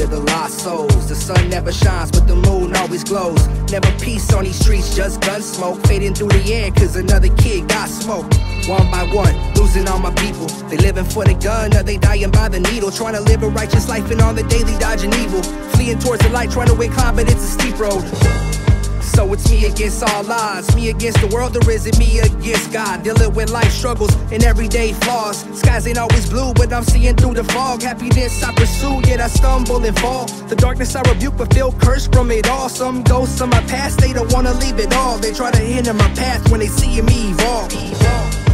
the lost souls. The sun never shines, but the moon always glows. Never peace on these streets, just gun smoke fading through the air, cause another kid got smoked. One by one, losing all my people. They living for the gun, or they dying by the needle. Trying to live a righteous life and on the daily dodging evil. Fleeing towards the light, trying to incline, but it's a steep road. So it's me against all odds, me against the world, or is it me against God? Dealing with life struggles and everyday flaws. Skies ain't always blue, but I'm seeing through the fog. Happiness I pursue, yet I stumble and fall. The darkness I rebuke, but feel cursed from it all. Some ghosts of my past, they don't wanna leave it all. They try to hinder my path when they see me evolve.